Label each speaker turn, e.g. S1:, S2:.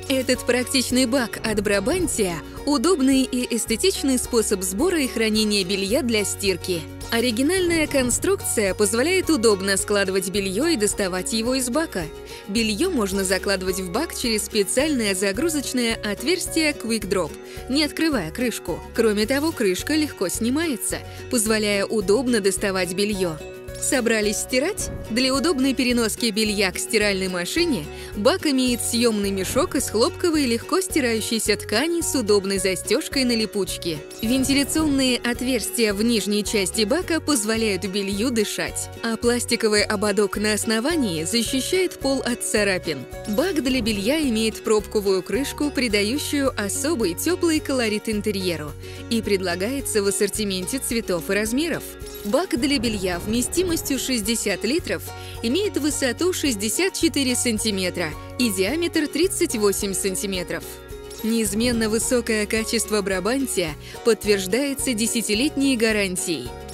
S1: Этот практичный бак от Brabantsia – удобный и эстетичный способ сбора и хранения белья для стирки. Оригинальная конструкция позволяет удобно складывать белье и доставать его из бака. Белье можно закладывать в бак через специальное загрузочное отверстие Quick Drop, не открывая крышку. Кроме того, крышка легко снимается, позволяя удобно доставать белье. Собрались стирать? Для удобной переноски белья к стиральной машине бак имеет съемный мешок из хлопковой легко стирающейся ткани с удобной застежкой на липучке. Вентиляционные отверстия в нижней части бака позволяют белью дышать, а пластиковый ободок на основании защищает пол от царапин. Бак для белья имеет пробковую крышку, придающую особый теплый колорит интерьеру, и предлагается в ассортименте цветов и размеров. Бак для белья вместимостью 60 литров имеет высоту 64 сантиметра и диаметр 38 сантиметров. Неизменно высокое качество Brabantsia подтверждается 10-летней гарантией.